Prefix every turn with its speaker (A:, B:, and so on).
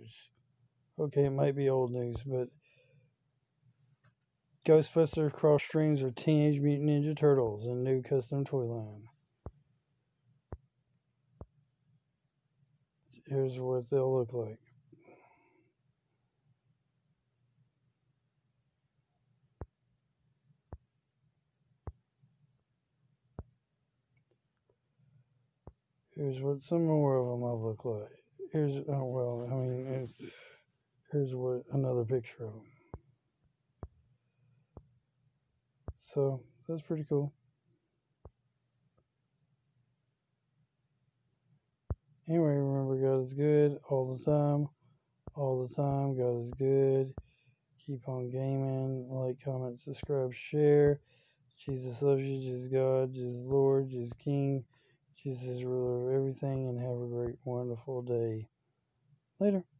A: news. Okay, it might be old news, but Ghostbusters cross streams with Teenage Mutant Ninja Turtles in new custom toy line. Here's what they'll look like. Here's what some more of them will look like. Here's, here's what another picture of them. So, that's pretty cool. Anyway, remember, God is good all the time. All the time, God is good. Keep on gaming. Like, comment, subscribe, share. Jesus loves you. Jesus God. Jesus Lord. Jesus King. Jesus is ruler of everything. And have a great, wonderful day. Later.